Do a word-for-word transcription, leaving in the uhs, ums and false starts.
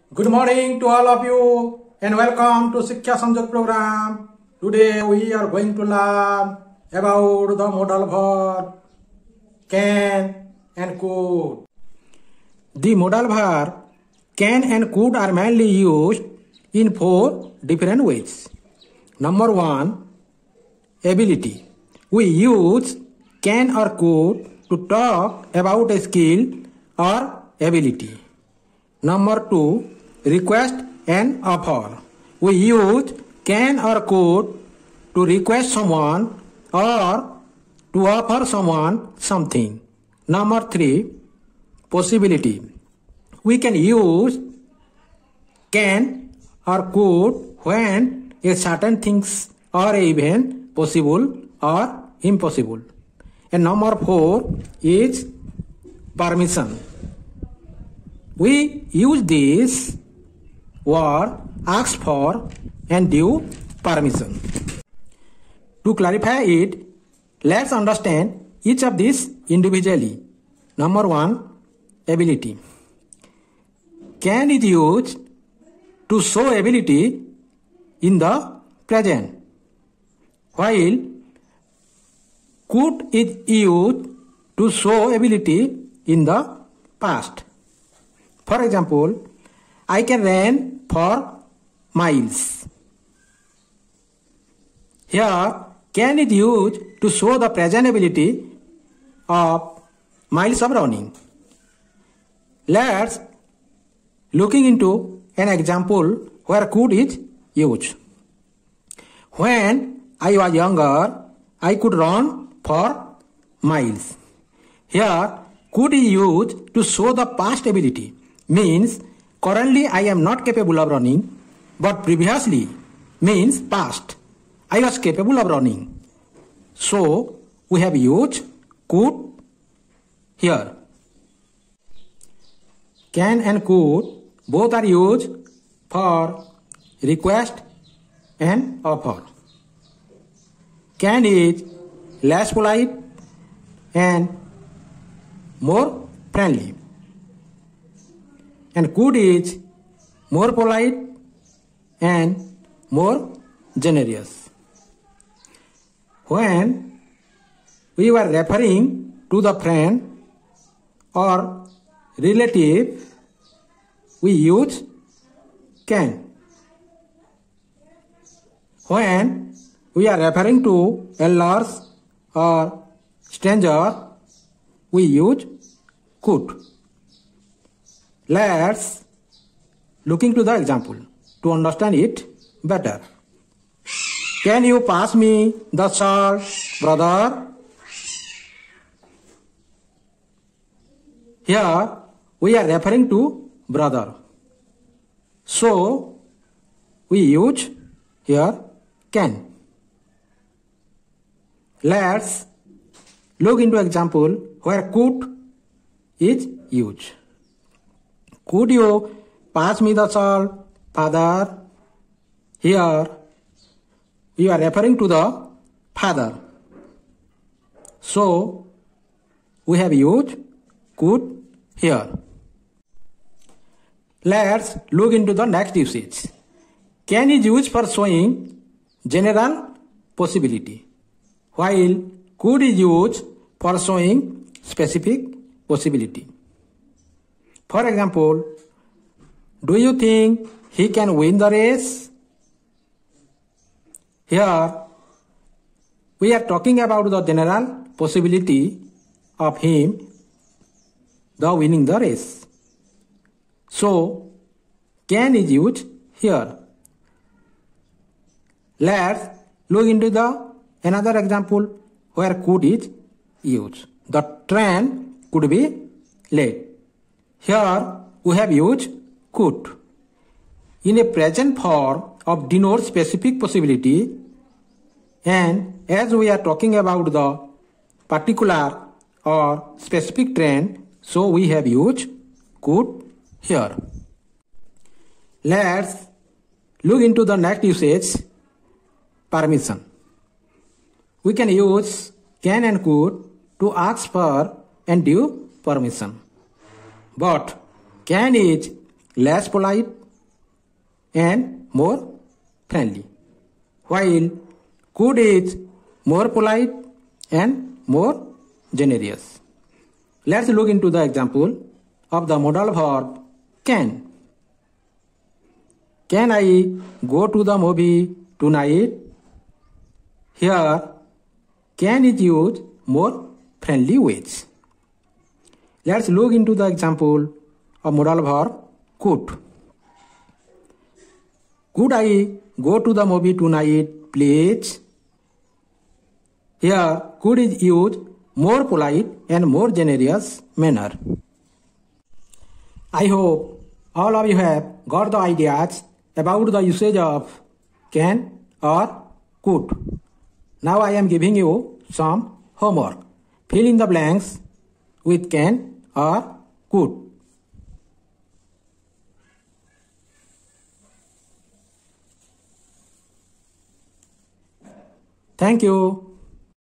Good morning to all of you and welcome to Shiksha Sanjog program. Today we are going to learn about the modal verb can and could. The modal verb can and could are mainly used in four different ways. Number one, ability. We use can or could to talk about a skill or ability. Number two, request and offer. We use can or could to request someone or to offer someone something. Number three, possibility. We can use can or could when a certain things are even possible or impossible. And number four is permission. We use this word ask for and due permission. To clarify it, let's understand each of these individually. Number one, ability. Can is used to show ability in the present, while could is used to show ability in the past. For example, I can run for miles. Here, can is used to show the present ability of miles of running. Let's looking into an example where could is used. When I was younger, I could run for miles. Here, could is used to show the past ability. Means currently I am not capable of running, but previously means past I was capable of running. So we have used could here. Can and could both are used for request and offer. Can is less polite and more friendly, and could is more polite and more generous. When we were referring to the friend or relative, we use can. When we are referring to elders or stranger, we use could. Let's look into the example to understand it better. Can you pass me the salt, brother? Here we are referring to brother. So we use here can. Let's look into example where could is used. Could you pass me the salt, father? Here we are referring to the father. So we have used could here. Let's look into the next usage. Can is used for showing general possibility, while could is used for showing specific possibility. For example, do you think he can win the race? Here we are talking about the general possibility of him the winning the race. So can is used here. Let's look into the another example where could is used. The train could be late. Here we have used could. In a present form of denote specific possibility, and as we are talking about the particular or specific train, so we have used could here. Let's look into the next usage, permission. We can use can and could to ask for and due permission. But can is less polite and more friendly, while could is more polite and more generous. Let's look into the example of the modal verb can. Can I go to the movie tonight? Here, can is used more friendly ways. Let's look into the example of modal verb could. Could I go to the movie tonight, please? Here, could is used more polite and more generous manner. I hope all of you have got the ideas about the usage of can or could. Now I am giving you some homework. Fill in the blanks with can or could. Thank you.